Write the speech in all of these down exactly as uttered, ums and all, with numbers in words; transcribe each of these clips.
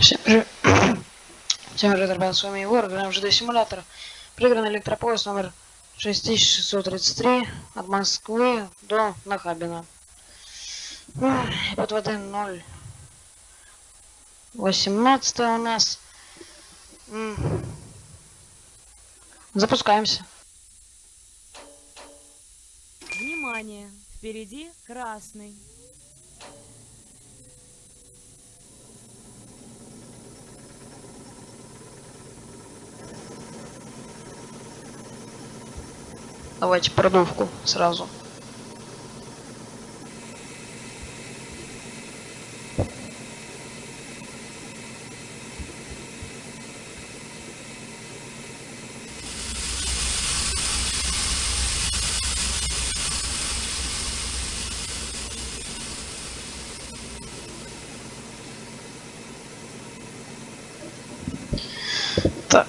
Всем же, всем же, ребят, с вами Егор, играем в джи ди симулятор. Проигранный электропоезд номер шесть тысяч шестьсот тридцать три от Москвы до Нахабина. Под воды ноль восемнадцать у нас. Запускаемся. Внимание! Впереди красный. Давайте продувку сразу. Так.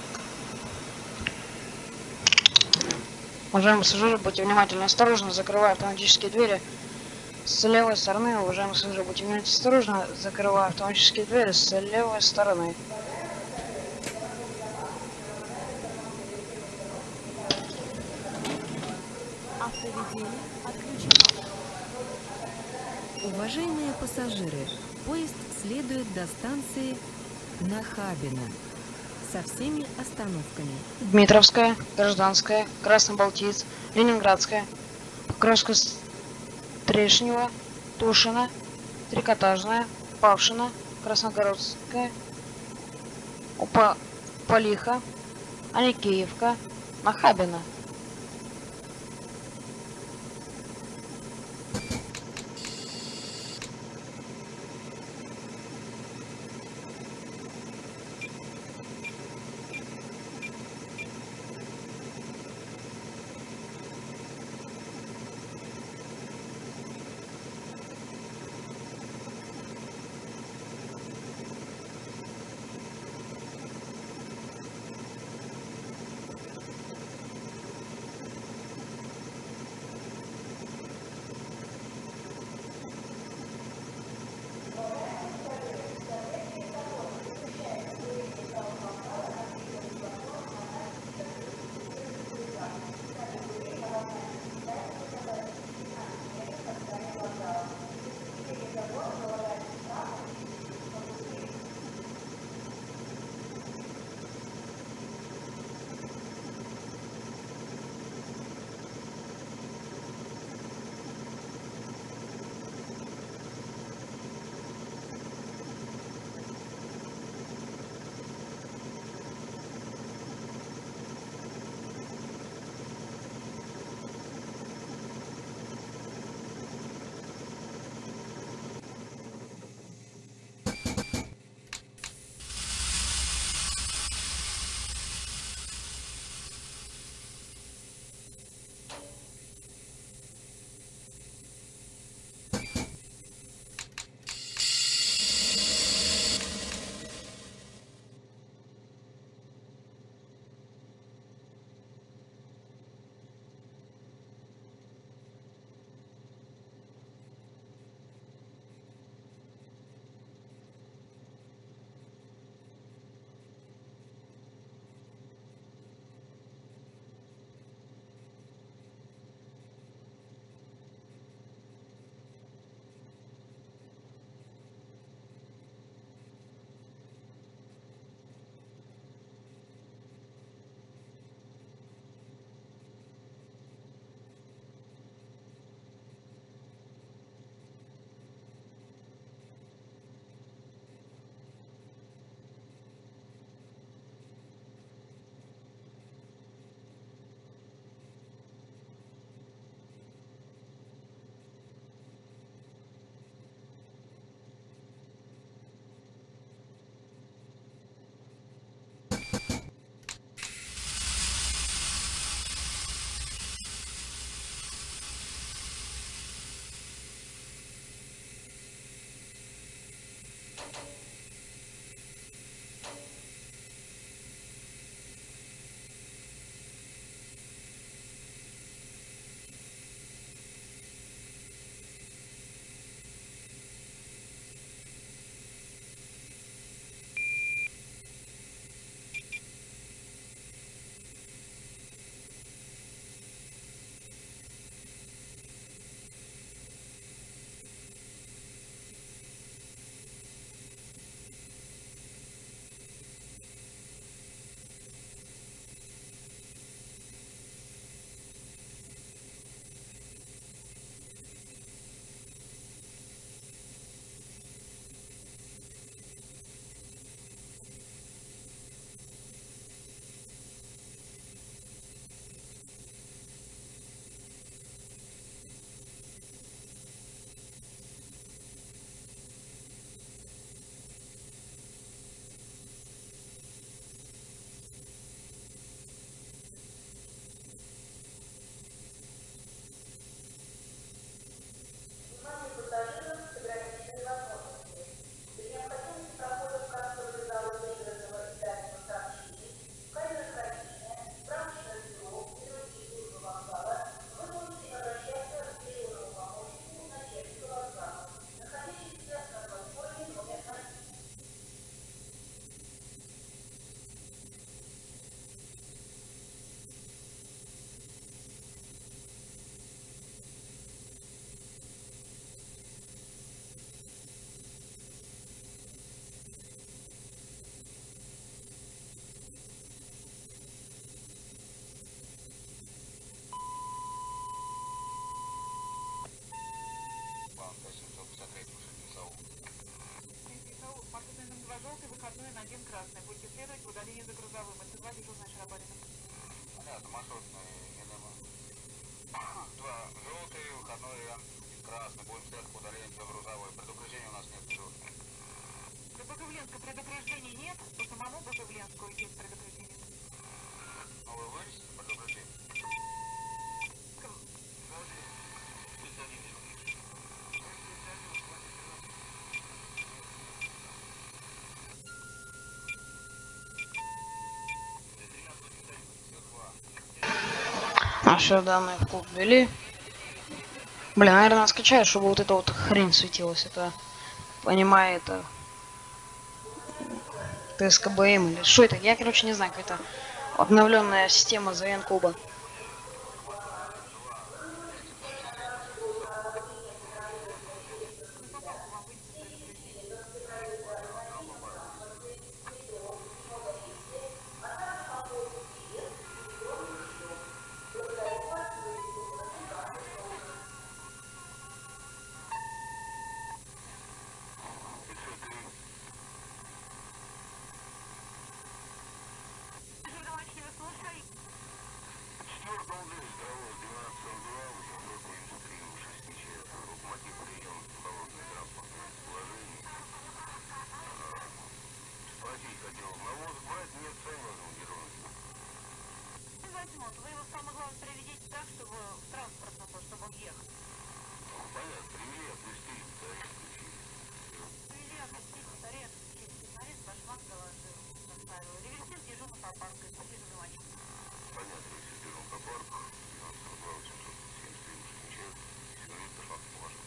Уважаемые пассажиры, будьте внимательны, осторожно, закрывая автоматические двери с левой стороны. Уважаемые пассажиры, будьте внимательны, осторожно, закрывая автоматические двери с левой стороны. Автоведение отключено. Уважаемые пассажиры, поезд следует до станции Нахабино со всеми остановками. Дмитровская, Гражданская, Краснобалтиец, Ленинградская, Покровско-Стрешнева, Тушино, Трикотажная, Павшино, Красногородская, Упа Полиха, Аникеевка, Нахабино. красный. Будете следовать по удалению за грузовым. Это два дежурная Шарабарина. Понятно, маршрутный ГНМ. Два желтый, выходной вариант красный. Будем следовать по удалению за грузовой. Предупреждения у нас нет дежурных. До Богоявленска предупреждений нет, по самому Богоявленску есть предупреждение. Ну вы вынесете предупреждение? Наши данные в клуб ввели. Блин, наверное, скачаю, чтобы вот эта вот хрень светилась. Это, понимаю, это ТСКБМ или что это? Я, короче, не знаю, какая-то обновленная система ЗН Куба. Вы его самое главное приведите так, чтобы в транспортном, чтобы он ехал. Понятно, привели, отпустили, тарелку включили. Привели, отпустили, тарелку включили. Тарелку башмак доложил, составил. Реверсив дежурный по парку, спасибо за внимание. Понятно, если дежурный по парку, двенадцать два восемьсот семьдесят три Мушкинчаев, сигналит башмак положил.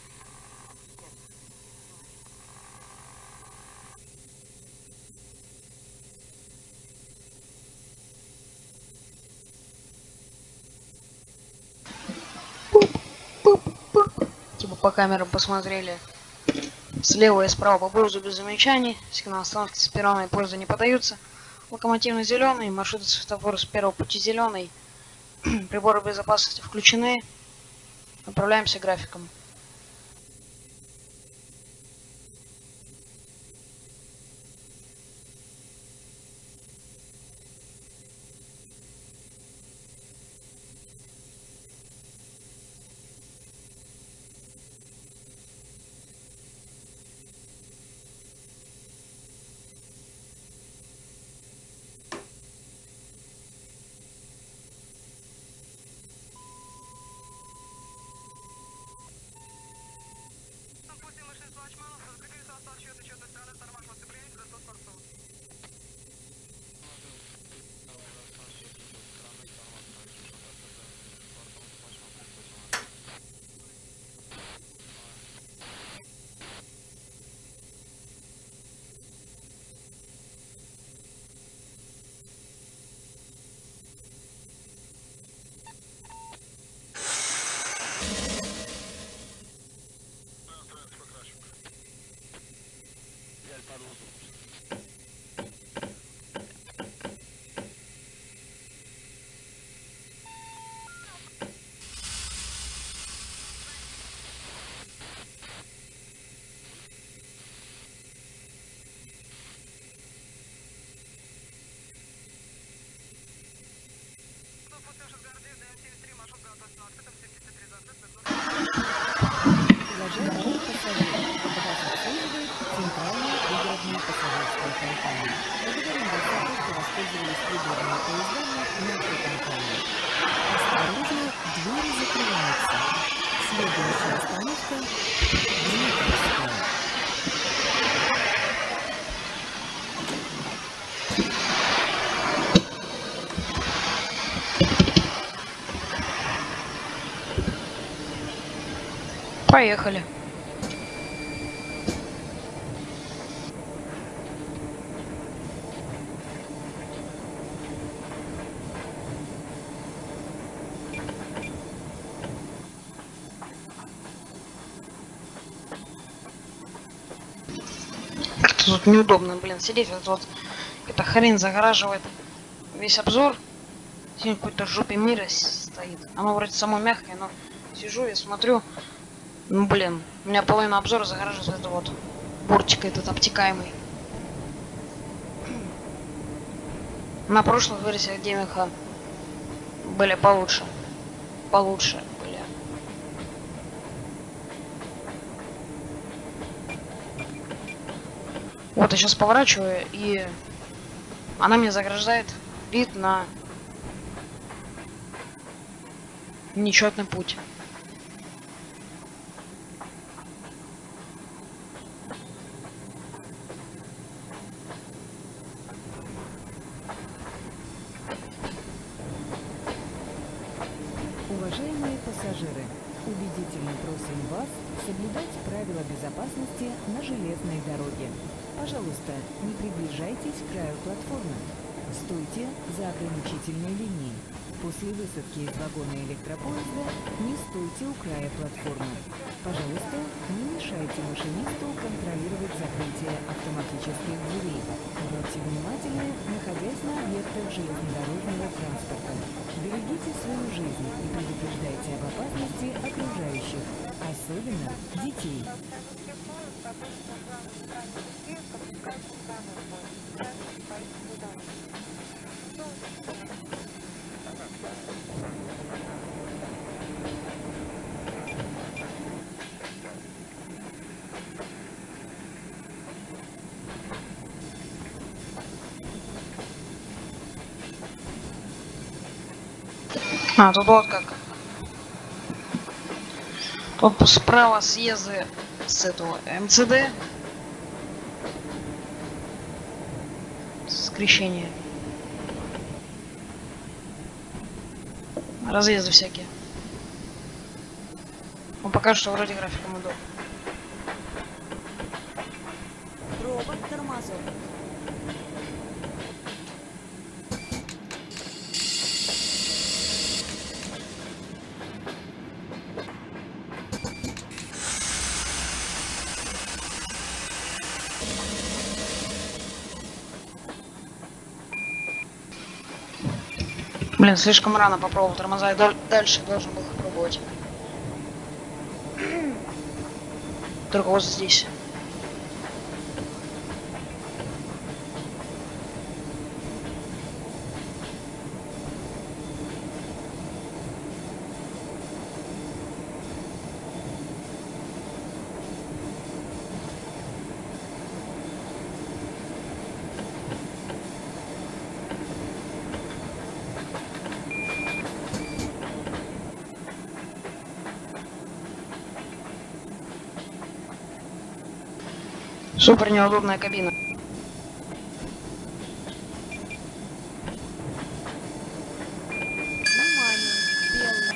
Типа по камерам посмотрели. Слева и справа по поезду без замечаний. Сигнал остановки с перрона и поезда не подаются. Локомотивный зеленый, маршрут светофора с первого пути зеленый. Приборы безопасности включены. Направляемся графиком. Уважаемые пассажиры, вас обслуживает Центральная пригородная пассажирская компания. Благодарим вас за то, что воспользовались пригородными поездами нашей компании. Осторожно, двери закрываются. Следующая остановка — Дмитровская. Поехали. Как-то тут неудобно, блин, сидеть. Вот, вот эта хрень загораживает весь обзор. Сидит какой-то жопе мира стоит. Оно вроде само мягкое, но сижу и смотрю. Ну блин, у меня половина обзора загораживает это вот бортик этот обтекаемый. На прошлых версиях Демиха были получше. Получше были. Вот я сейчас поворачиваю, и она мне заграждает вид на нечетный путь. Уважаемые пассажиры, убедительно просим вас соблюдать правила безопасности на железной дороге. Пожалуйста, не приближайтесь к краю платформы. Стойте за ограничительной линией. После высадки из вагона электропоезда не стойте у края платформы. Пожалуйста, не мешайте машинисту контролировать закрытие автоматических дверей. Будьте внимательны, находясь на объектах железнодорожного транспорта. Берегите свою жизнь и предупреждайте об опасности окружающих, особенно детей. А, тут вот как. Тут справа съезды с этого МЦД. Скрещение. Разъезды всякие. Ну, пока что вроде графиком иду. Робот тормозок. Блин, слишком рано попробовал тормоза, и даль- дальше должен был их пробовать. Только вот здесь. Супер неудобная кабина. Внимание! Белый.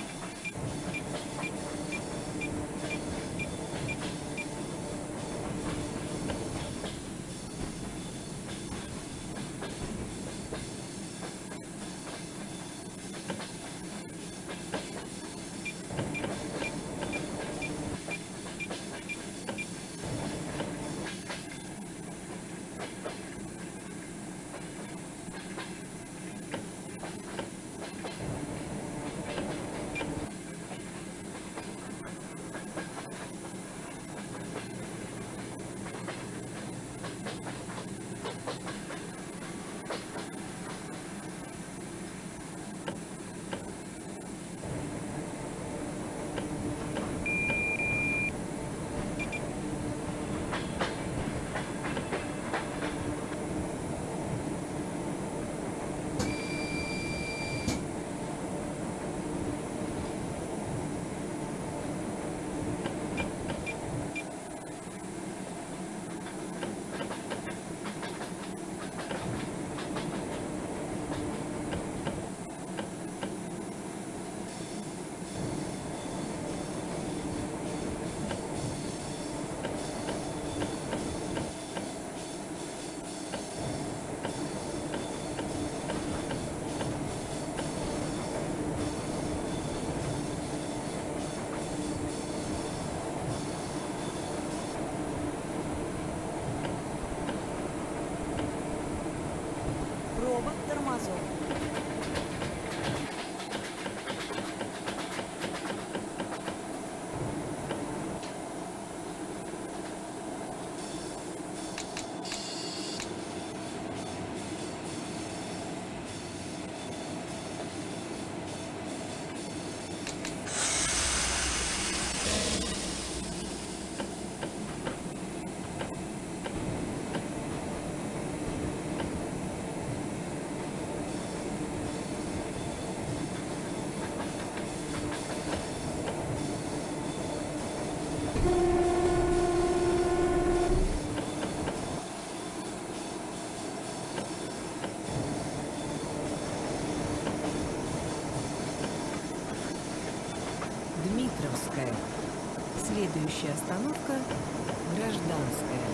Следующая остановка – Гражданская.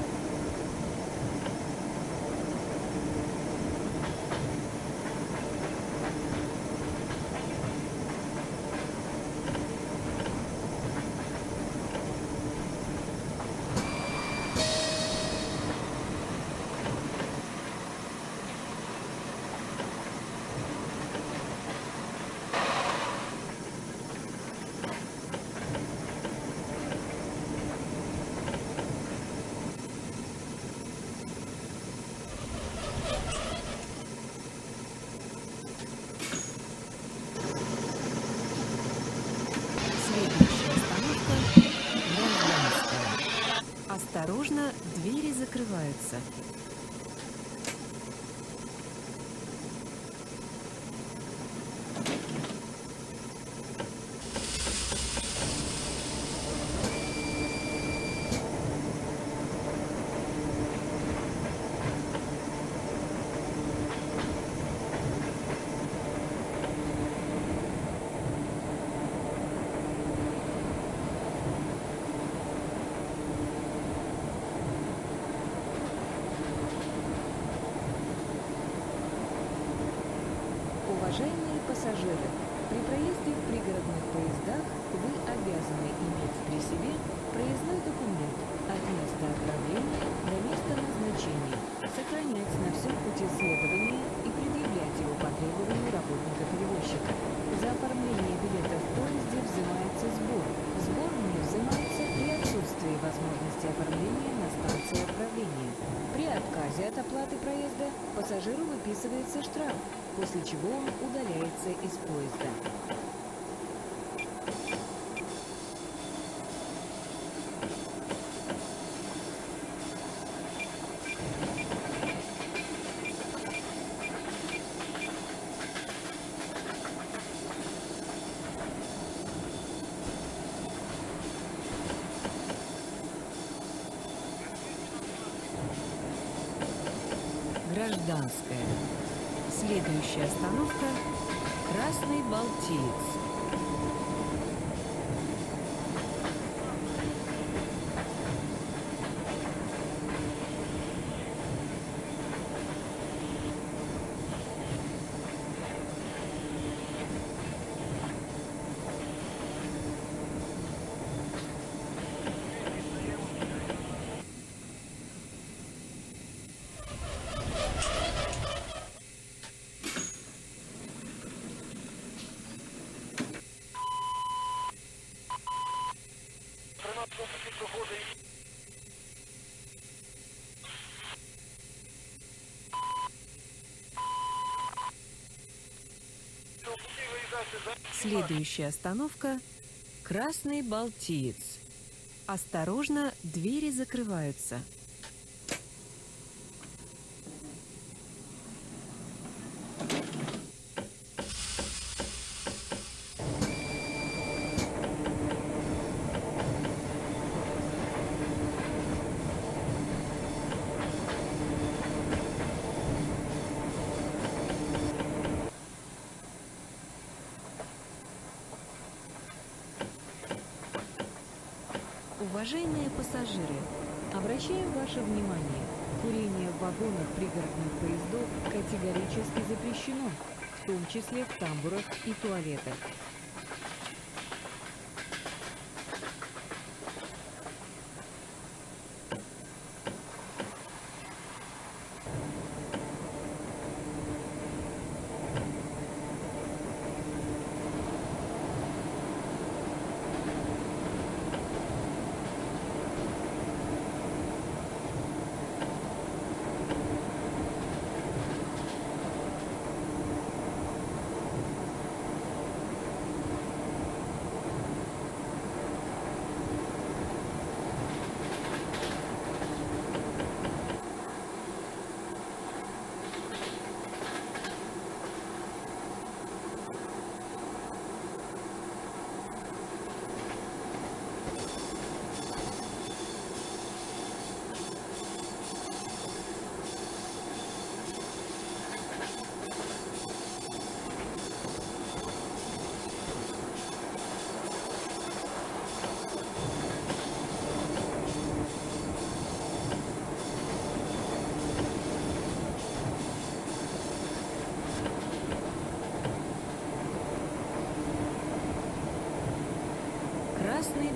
Следующая остановка – Гражданская. Осторожно, двери закрываются. Уважаемые пассажиры, при проезде в пригородных поездах вы обязаны иметь при себе проездной документ от места отправления до места назначения, сохранять на всем пути следования и предъявлять его по требованию работника-перевозчика. За оформление билета в поезде взимается сбор. Сбор не взимается при отсутствии возможности оформления на станции отправления. При отказе от оплаты проезда пассажиру выписывается штраф, после чего он удаляется из поезда. Гражданская. Следующая остановка – Красный Балтиец. Следующая остановка – Красный Балтиец. Осторожно, двери закрываются. Уважаемые пассажиры, обращаем ваше внимание, курение в вагонах пригородных поездов категорически запрещено, в том числе в тамбурах и туалетах.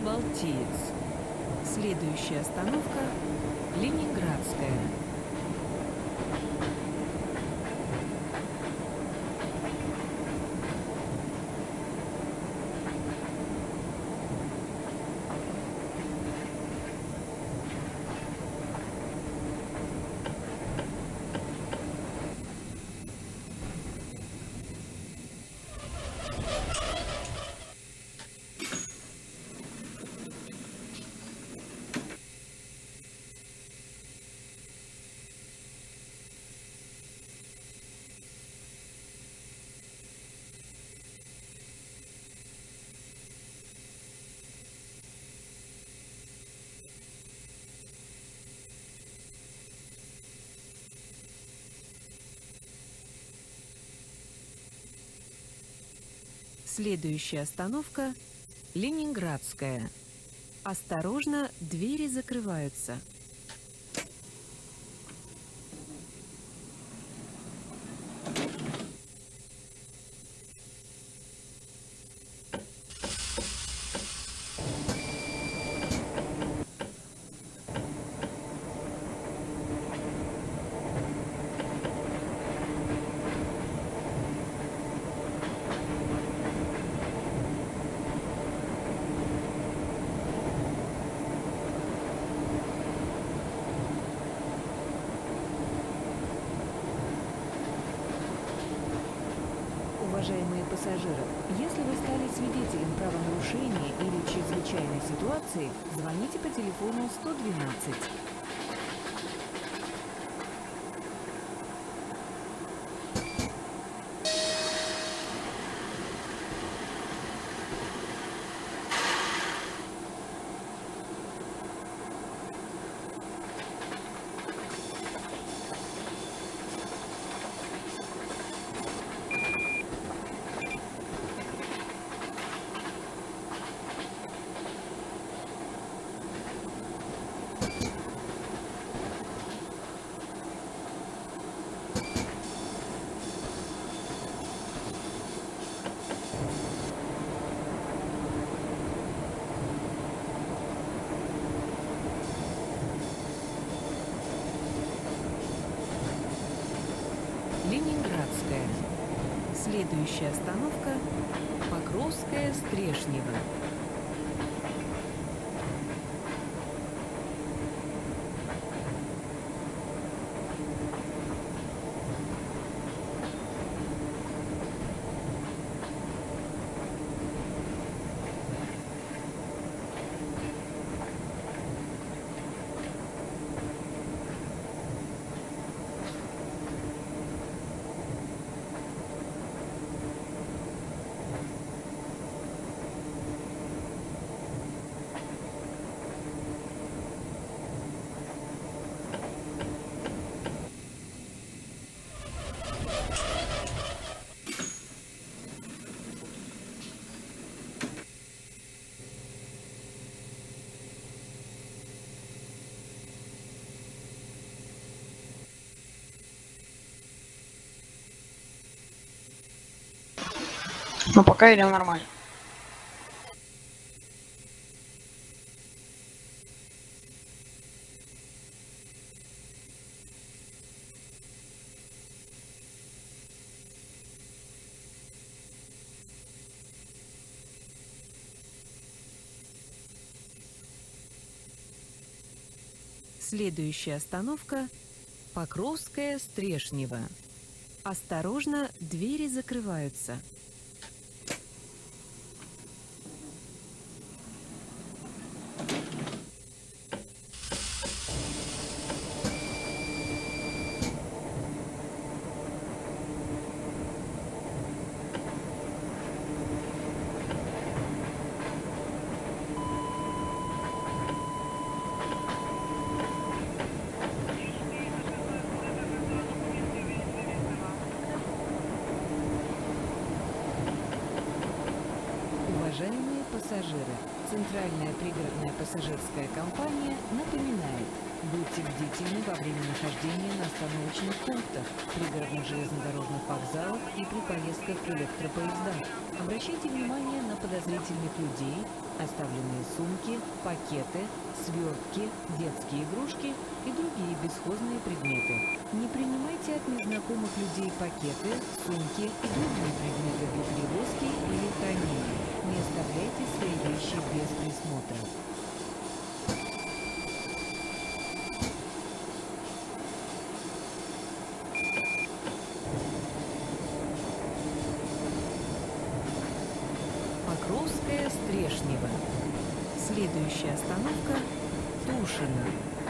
Балтиец. Следующая остановка – Ленинградская. Следующая остановка – Ленинградская. Осторожно, двери закрываются. Уважаемые пассажиры, если вы стали свидетелем правонарушения или чрезвычайной ситуации, звоните по телефону сто двенадцать. Ленинградская. Следующая остановка – Покровская, Стрешнево. Но пока идем нормально. Следующая остановка – Покровская, Стрешнево. Осторожно, двери закрываются. Уважаемые пассажиры, Центральная пригородная пассажирская компания напоминает, Будьте бдительны во время нахождения на остановочных пунктах, пригородных железнодорожных вокзалах и при поездках в электропоездах. Обращайте внимание на подозрительных людей, оставленные сумки, пакеты, свертки, детские игрушки и другие бесхозные предметы. Не принимайте от незнакомых людей пакеты, сумки и другие предметы для перевозки или хранения. Не оставляйте свои вещи без присмотра. Покровская, Стрешнево. Следующая остановка – Тушино.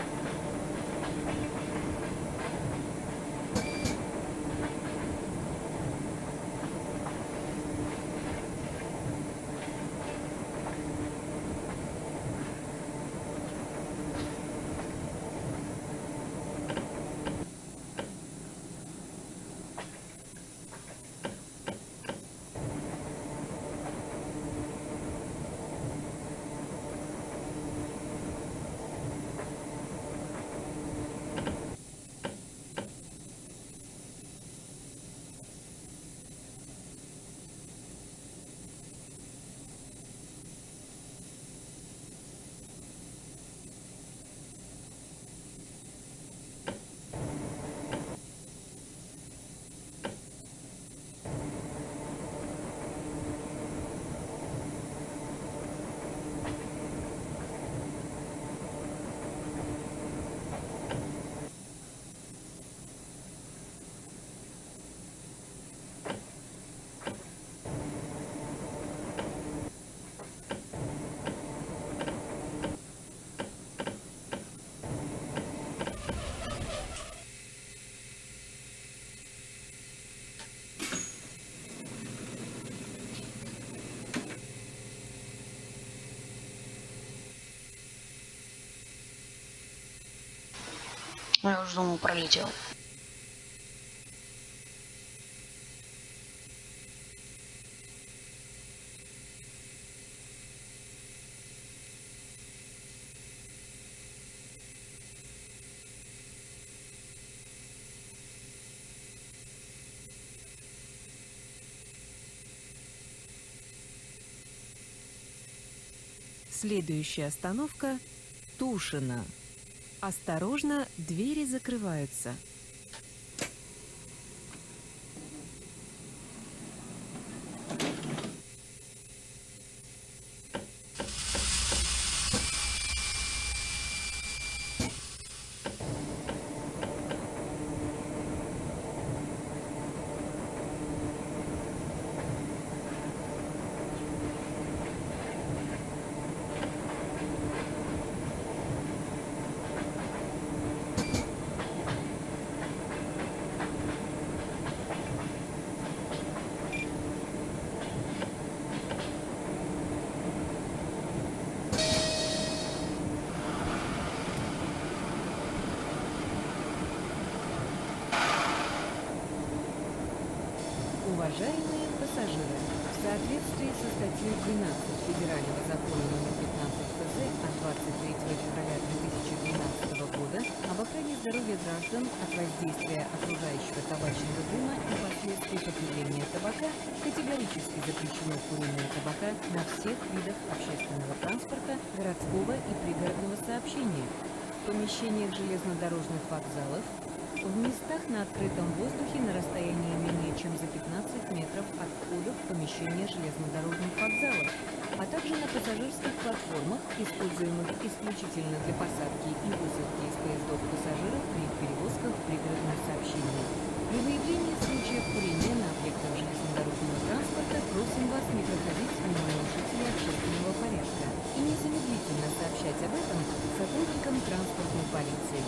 Я уже думал, пролетел. Следующая остановка – Тушино. Осторожно, двери закрываются. Уважаемые пассажиры, в соответствии со статьей двенадцать Федерального закона номер пятнадцать ФЗ от двадцать третьего февраля две тысячи двенадцатого года об охране здоровья граждан от воздействия окружающего табачного дыма и последствий потребления табака, категорически запрещено курение табака на всех видах общественного транспорта, городского и пригородного сообщения, в помещениях железнодорожных вокзалов, в местах на открытом воздухе на расстоянии менее чем за пятнадцать метров от входа в помещение железнодорожных вокзалов, а также на пассажирских платформах, используемых исключительно для посадки и высадки из поездов пассажиров при их перевозках в пригородном сообщении. При выявлении случаев курения на объектах железнодорожного транспорта просим вас не проходить мимо нарушителей общественного порядка и незамедлительно сообщать об этом сотрудникам транспортной полиции.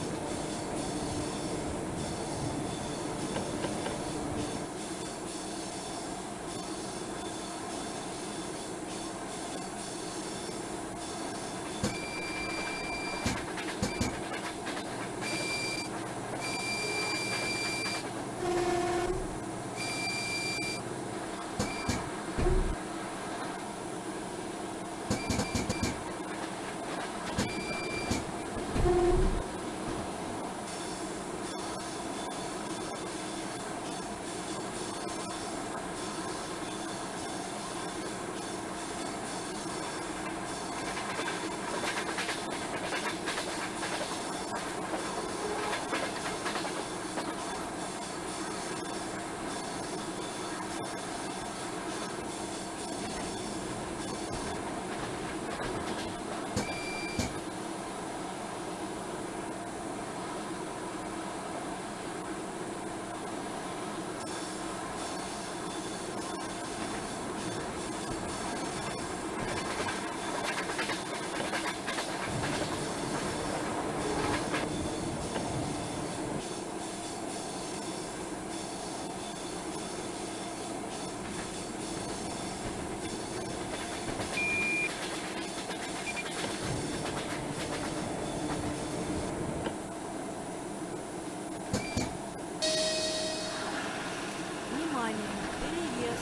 Внимание! Переезд!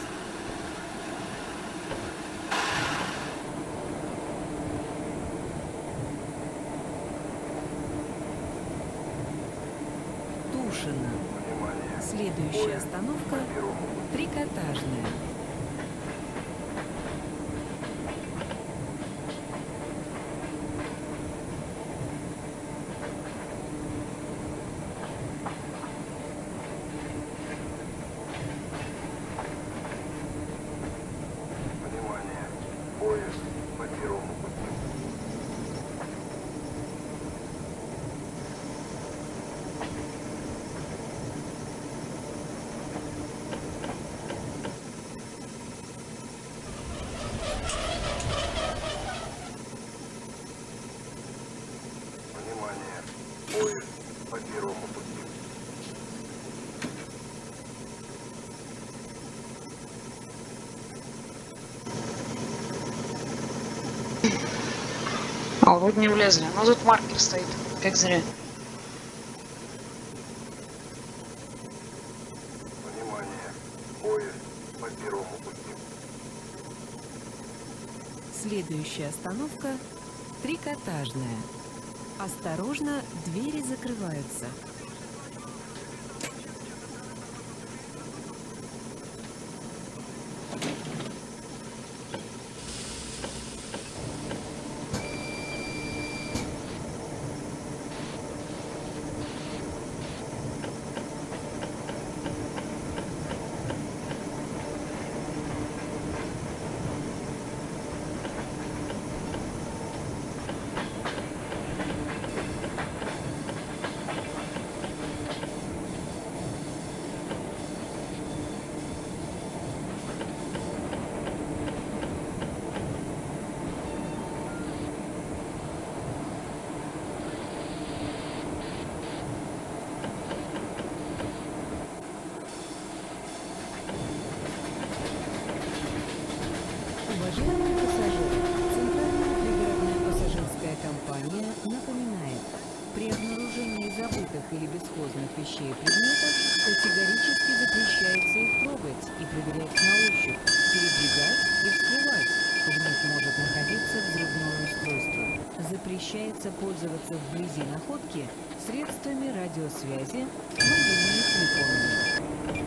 Тушино. Следующая остановка — Трикотажная. А, вот не влезли. Но тут маркер стоит. Как зря. Внимание! Поезд по первому пути. Следующая остановка — Трикотажная. Осторожно, двери закрываются. Уважаемые пассажиры, Центральная пригородная пассажирская компания напоминает, при обнаружении забытых или бесхозных вещей и предметов категорически запрещается их трогать и проверять на ощупь, передвигать и вскрывать. В них может находиться взрывное устройство. Запрещается пользоваться вблизи находки средствами радиосвязи, мобильными телефонами.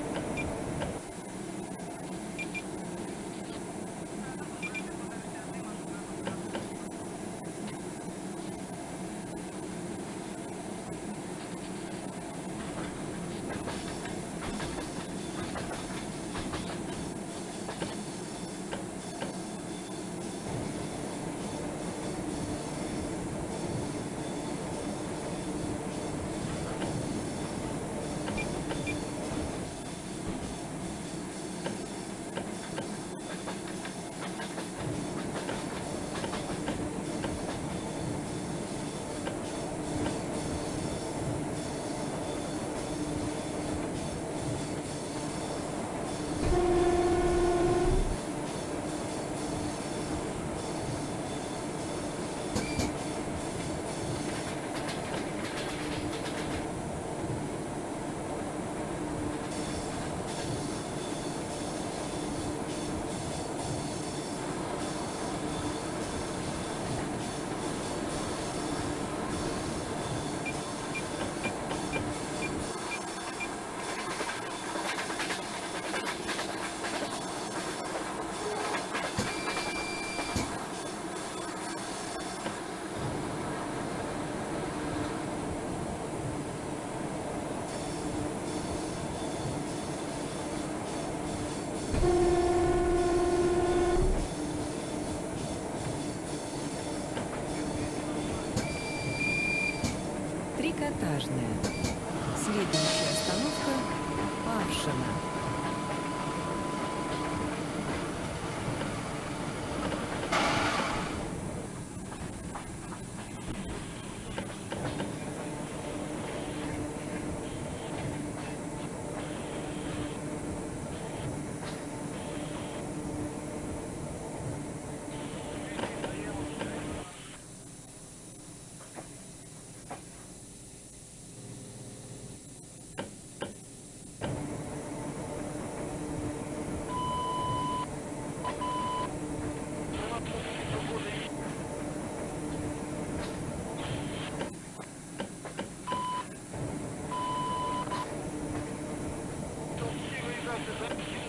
Трикотажная. Следующая остановка — Паршино.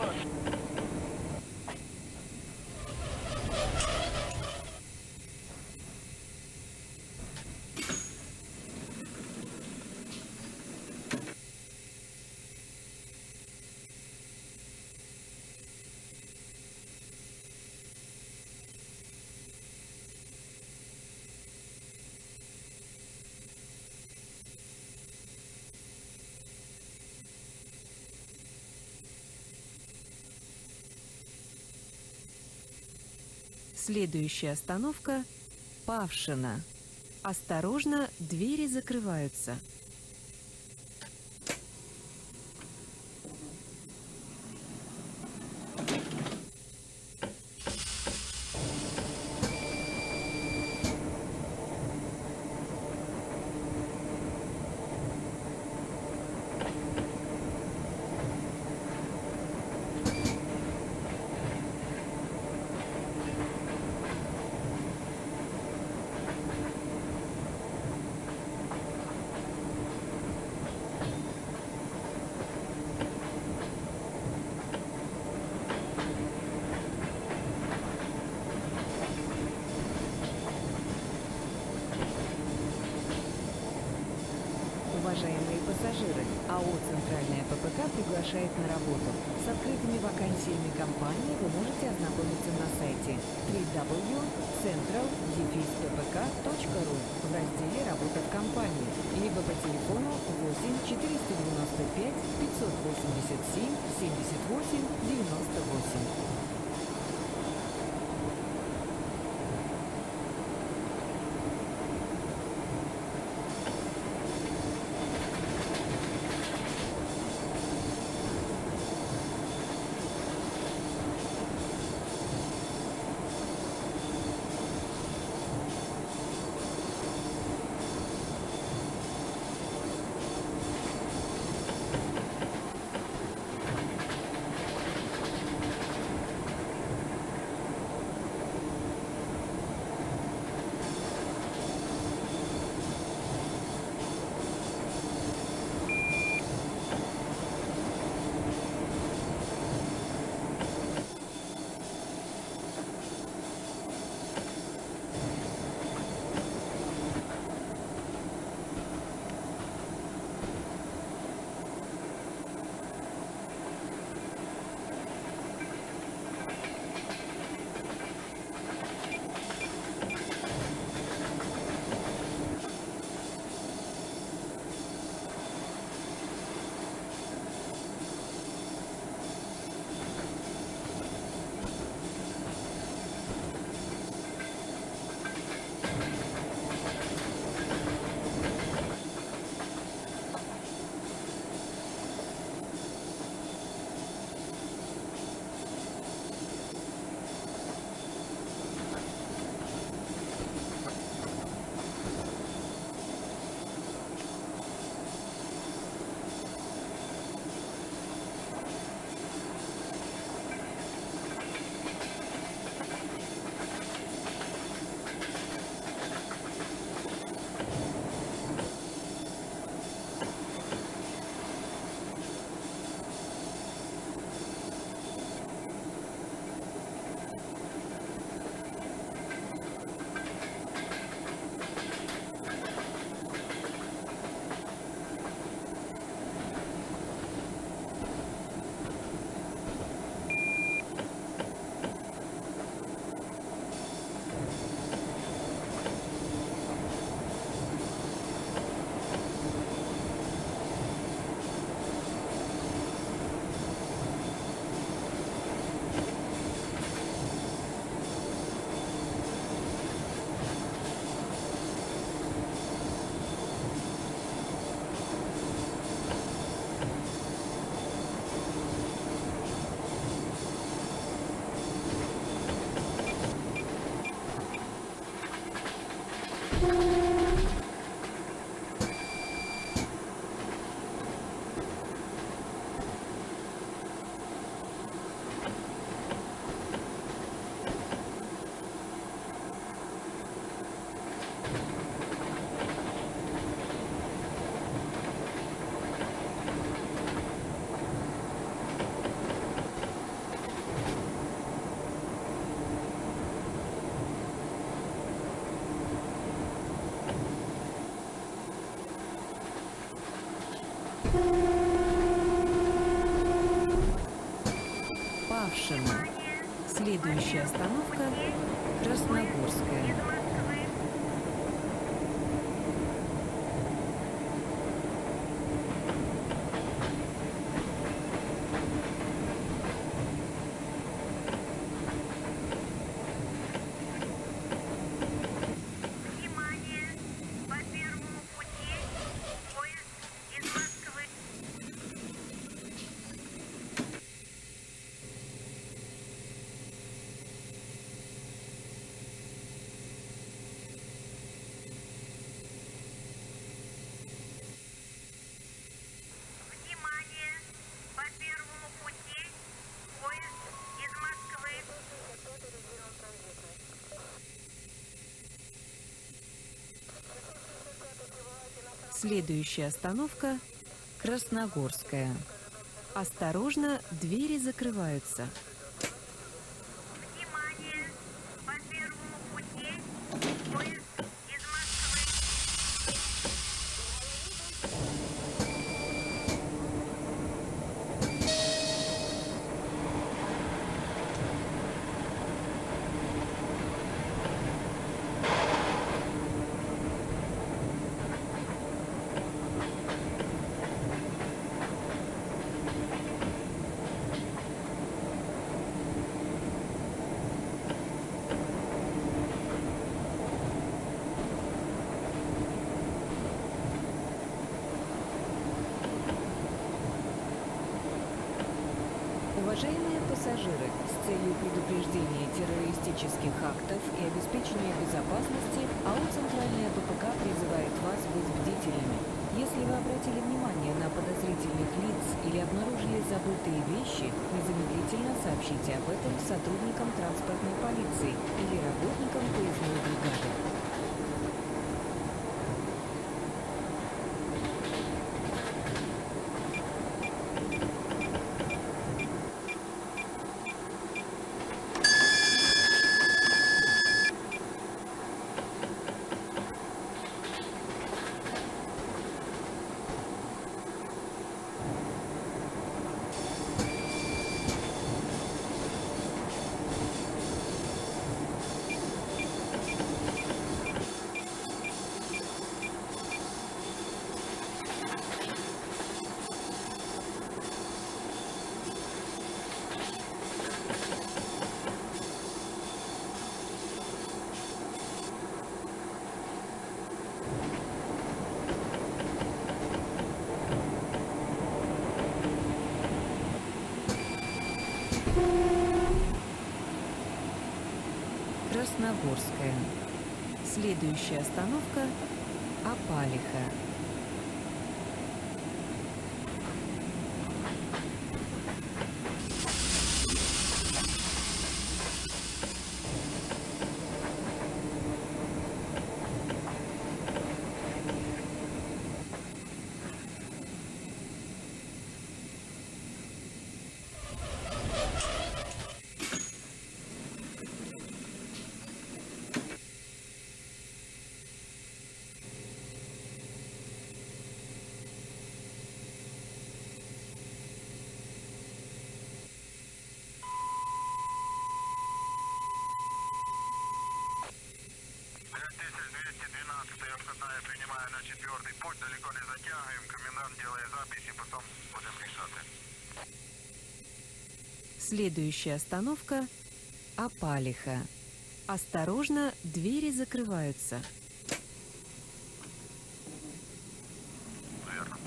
Следующая остановка – Павшино. Осторожно, двери закрываются. Уважаемые пассажиры, АО «Центральная ППК» приглашает на работу. С открытыми вакансиями компании вы можете ознакомиться на сайте дабл ю дабл ю дабл ю точка централ пэ пэ ка точка ру в разделе «Работа в компании», либо по телефону восемь четыреста девяносто пять пятьсот восемьдесят семь семьдесят восемь девяносто восемь. Павшино. Следующая остановка – Красногорская. Внимание! По первому пути поезд из Москвы. Внимание! По первому пути поезд из Москвы. Следующая остановка – Красногорская. Осторожно, двери закрываются. Внимание! По первому пути поезд из Москвы. Уважаемые пассажиры, с целью предупреждения террористических актов и обеспечения безопасности АО «Центральная БПК» призывает вас быть бдительными. Если вы обратили внимание на подозрительных лиц или обнаружили забытые вещи, незамедлительно сообщите об этом сотрудникам транспортной полиции или работникам поездной бригады. Красногорская. Следующая остановка – Опалиха. двенадцатая обходная, принимая на четвертый путь, далеко не затягиваем, комендант делает записи, потом будем решать. Следующая остановка – Опалиха. Осторожно, двери закрываются. Верно.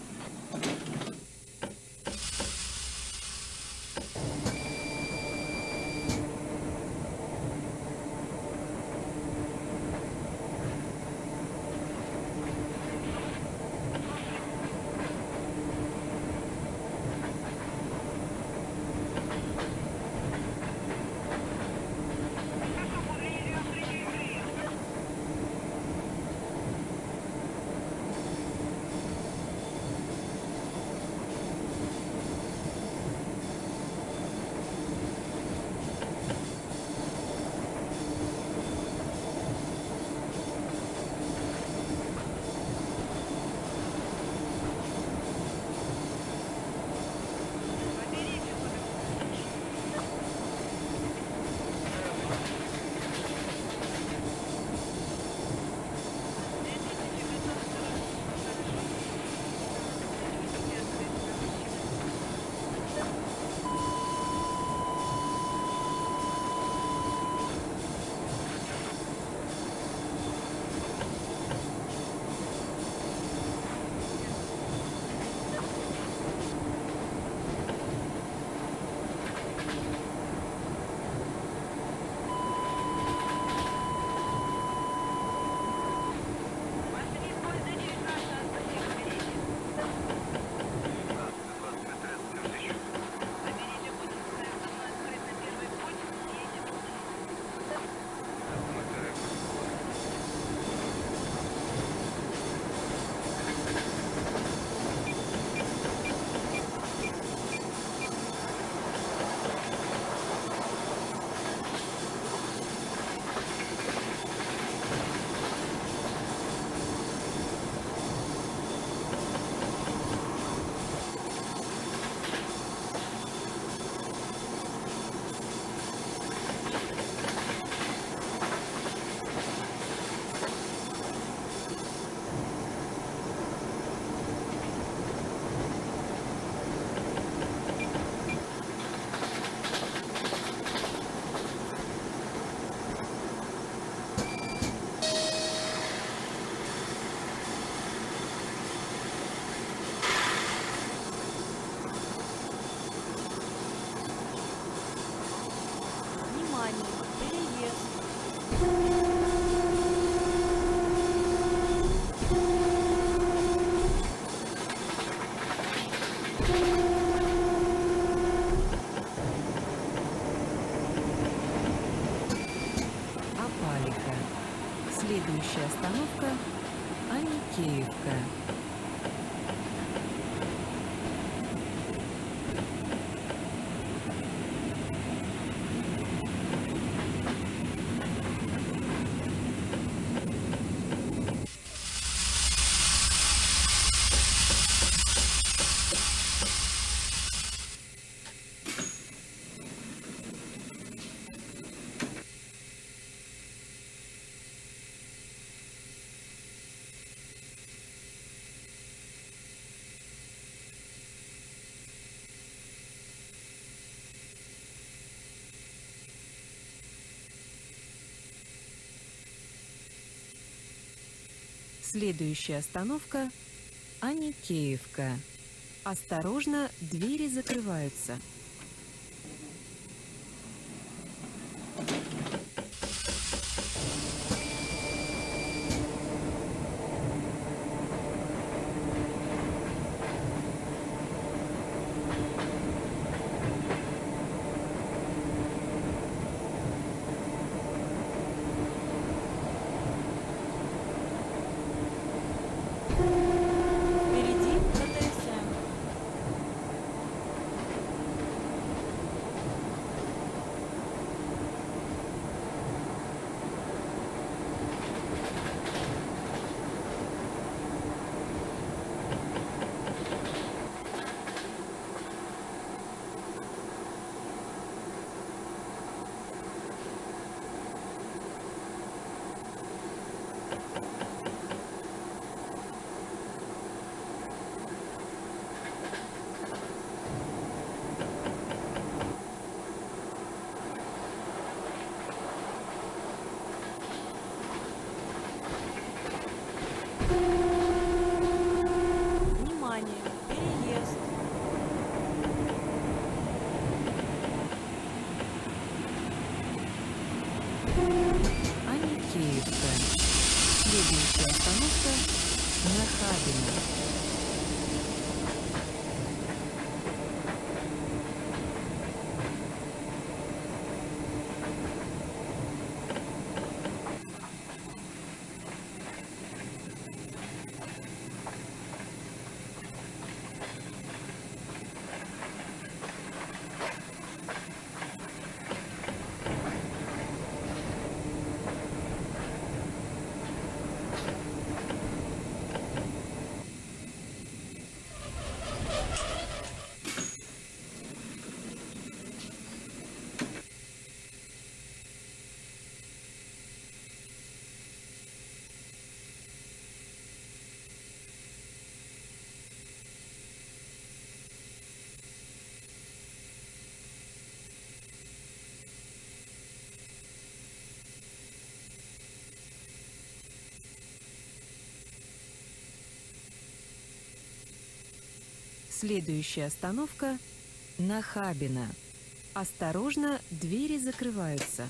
Апалиха. Следующая остановка – Аникеевка. Следующая остановка – Аникеевка. Осторожно, двери закрываются. Впереди КТСМ. Внимание! Переезд! Аникеевка. Следующая остановка – Нахабино. Следующая остановка – Нахабино. Осторожно, двери закрываются.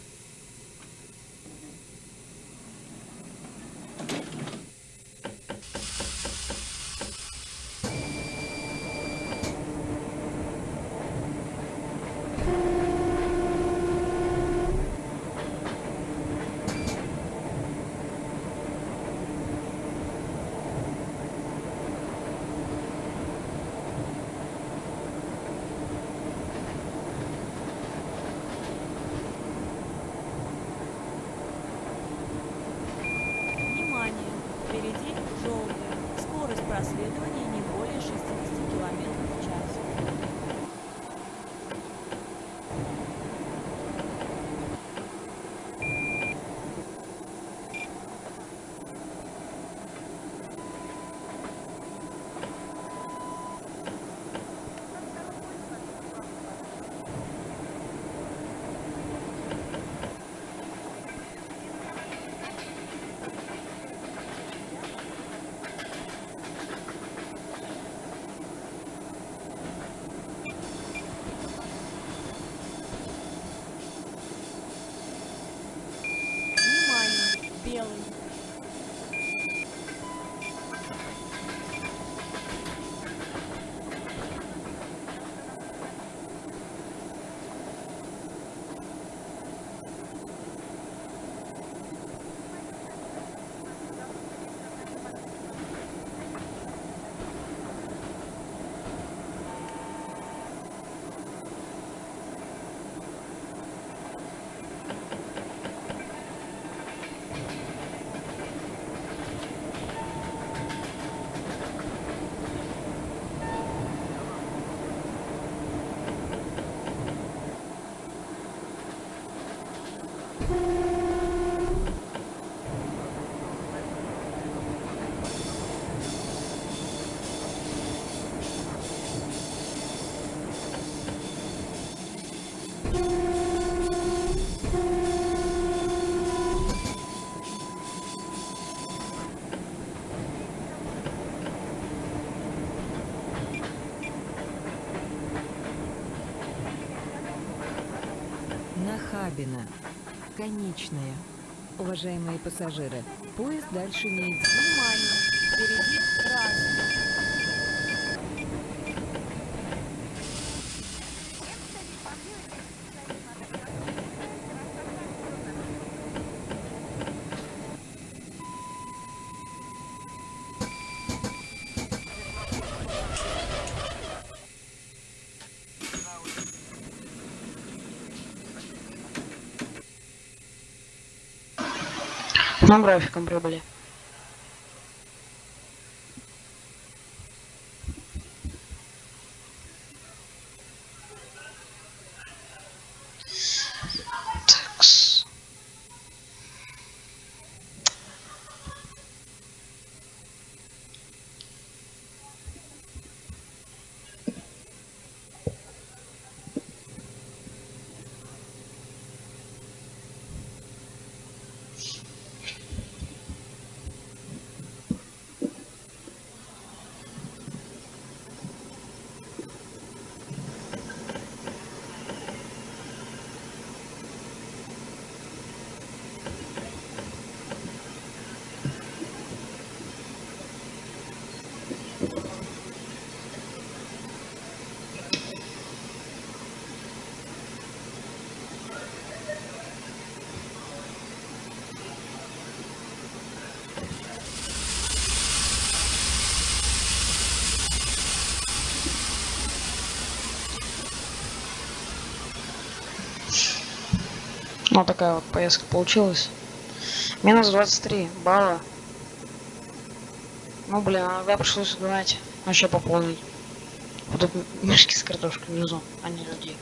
Абино. Конечная. Уважаемые пассажиры, поезд дальше не идет. Внимание! Впереди красный. На графиком прибыли. Такс. Вот такая вот поездка получилась. Минус двадцать три балла. Ну блин, иногда пришлось убивать вообще по полной. Вот тут мешки с картошкой внизу, а не людей.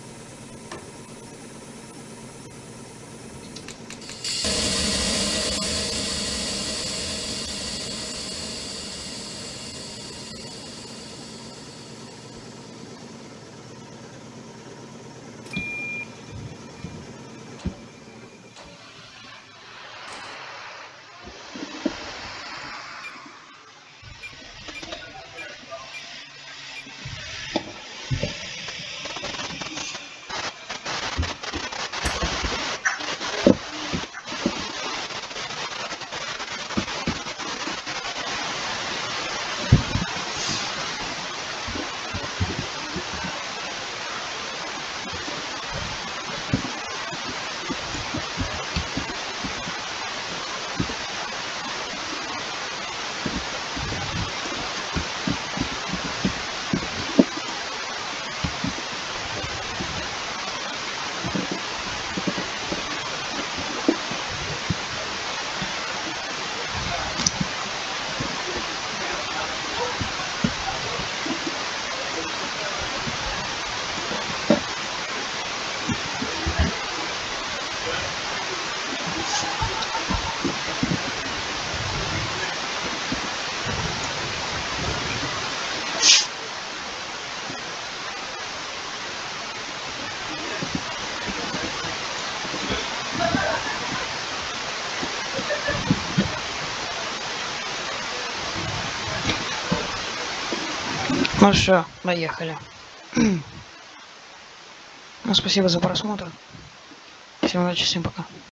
Ну все, поехали. Ну, спасибо за просмотр. Всем удачи, всем пока.